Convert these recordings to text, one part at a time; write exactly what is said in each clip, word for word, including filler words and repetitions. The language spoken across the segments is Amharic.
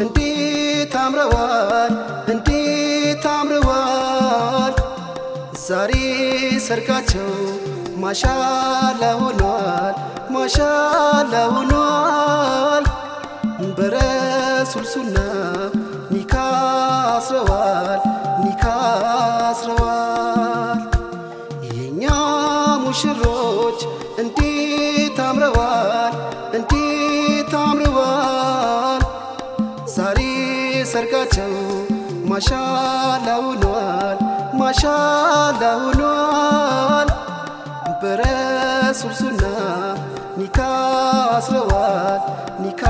እንዴት አምረዋል እንዴት አምረዋል ዛሬ ሰርጋቸው ማሻአላ ሆኗል ማሻአላ ሆኗል በረሱል ሱና ኒካ አስረዋል ኒካ አስረዋል የኛ ሙሽሮች እንዴት አምረዋል እንዴት አምረዋል ዛሬ ሰርጋቸው ማሻአላ ሆኗል ማሻአላ ሆኗል በረሱል ሱና ኒካ አስረዋል ኒካ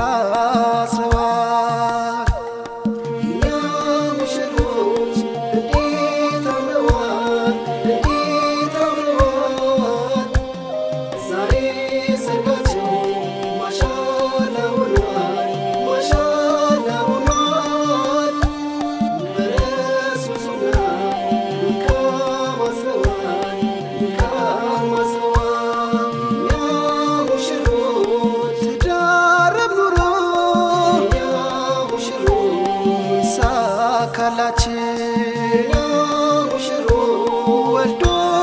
አስረዋል የኛ ሙሽሮች እንዴት አምረዋል እንዴት አምረዋል ዛሬ ሰርጋቸው ማሻአላ ሆኗል ማሻአላ ሆኗል በረሱል ሱና ኒካ አስረዋል ኒካ አስረዋል የኛ ሙሽሮች ትዳረም ኑሮ የኛ ሙሽሮች ሳካላችን የኛ ሙሽሮች ወልዶ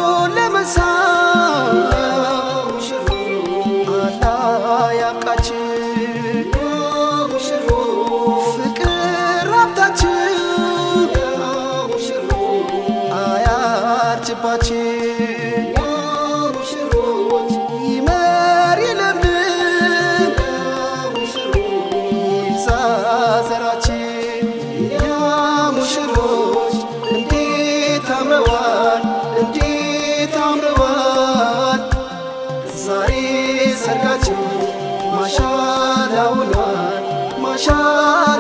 ለመሳም የኛ ሙሽሮች አላህ ያብቃችን የኛ ሙሽሮች ፍቅር ሀብታችን የኛ ሙሽሮች አያርጅባችን የኛ ሙሽሮች ይመር ይለምልም የኛ ሙሽሮች ይብዛ ዘራችን የኛ ሙሽሮች እንዴት አምረዋል እንዴት አምረዋል ዛሬ ሰርጋቸው ማሻአላ ሆኗል ማሻአላ